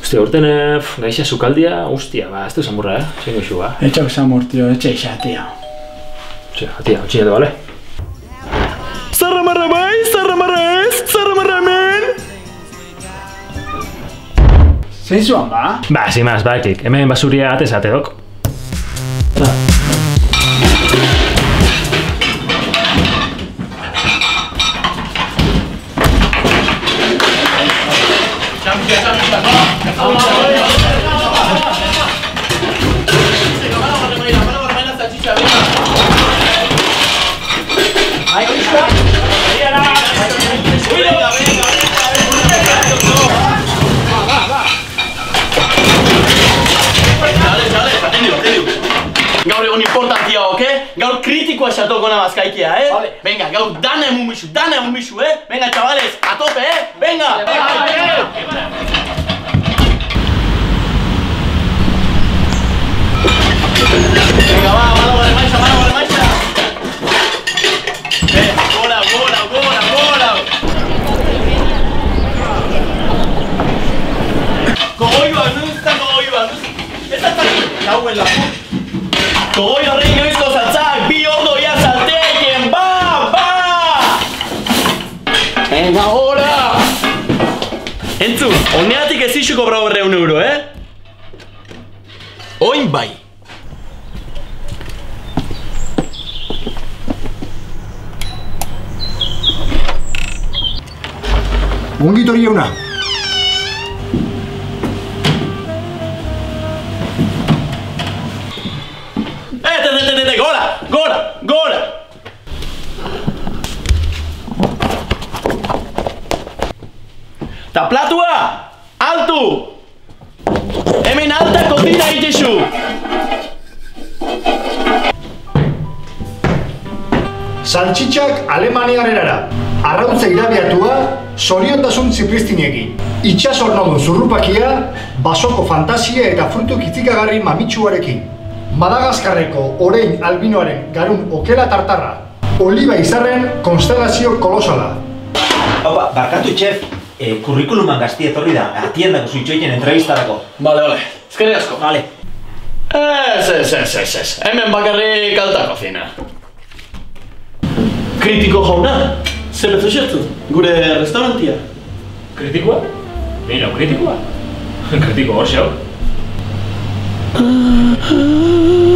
Hostia, urten gaixa sukaldia, hostia, ba, ez du zamurra, zein goxu, ba? Etxok zamur, tio, etxe isa, tio. Txea, tia, otxinatu, bale? Zarramarra bai, zarramarra ez, zarramarra hemen! Zein zuan, ba? Ba, sin más, bakik, hemen basuria atezate dok. Gaur egon importantia, oke? Gaur kritikoa esatoko namazkaikia, Vale. Venga, gaur dana emun bisu, Venga, chavales, a tope, Venga! Venga, va, vale, maixa! Gora! Gogoiba, ez da taki! Gau en la puta! Kogoi horrein noizko saltzak, bi ordo ya salteken, ba! Venga, hola! Entzun, honeatik ez isu kobra €100, Oin bai! Ongit hori jauna. Gora! Ta platua! Altu! Hemen alta kozina egitezu! Saltxitxak Alemaniarerara. Arrautza irabiatua, zoriontasun zipristinekin. Itxasornodun zurrupakia, basoko fantasia eta frutu kitzikagarri mamitsuarekin. Madagaskarreko orein albinoaren garun okela tartarra. Oliba izarren konstelazio kolosala. Opa, barkatu txef, kurrikuluman gazti etorri da, atiendako zuitxoiten entrevistarako. Vale, ezkerri asko. Vale. Ez. Hemen bakarrik alta kozina. Kritiko jauna, zer betzu xertu? Gure restaurantia. Kritikoa? Mira, kritikoa? Kritiko hor xau.